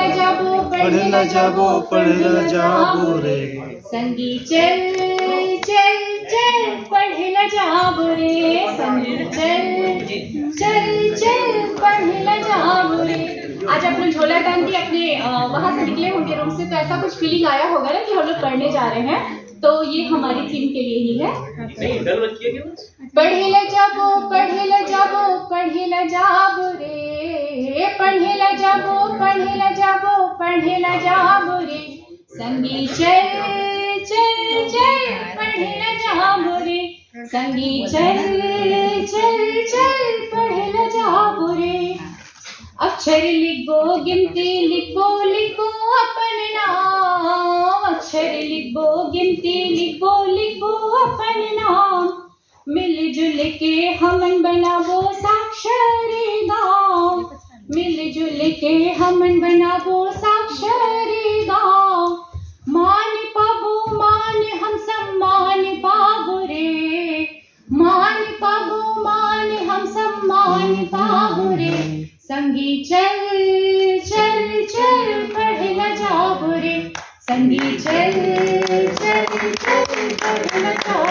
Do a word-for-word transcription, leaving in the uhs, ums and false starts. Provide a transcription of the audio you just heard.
पढ़ेला जाबो पढ़ेला जाबो पढ़ेला जाबो रे। संगी चल चल चल पढ़ेला जाबो रे। संगी चल चल चल पढ़ेला जाबो रे। आज आप लोग झोला टांग के अपने वहां से निकले होंगे रूम से, तो ऐसा कुछ फीलिंग आया होगा ना कि हम लोग पढ़ने जा रहे हैं, तो ये हमारी थीम के लिए ही है। पढ़ेला जाबो पढ़ेला जाबो पढ़ेला जाबो रे। पढ़ेला जाबो पढ़ेला जाबो पढ़ेला जाबो रे। संगी चल चल चल पढ़ेला जाबो रे। संगी चल चल चल पढ़ेला जाबो रे। अक्षर लिखो गिनती लिखो लिखो अपन नाम। अक्षर लिखो गिनती लिखो लिखो अपन नाम। मिलजुल के हमन बनाबो साक्षरी गाँव। मिलजुल के हमन बनाबो साक्षरी गाँव। मान पाबो मान हम सम्मान पाबो रे। मान पाबो मान हम सम्मान पाबो रे। संगी चल चल चल पढ़ेला जाबो रे। संगी चल चल चल पढ़ेला जाबो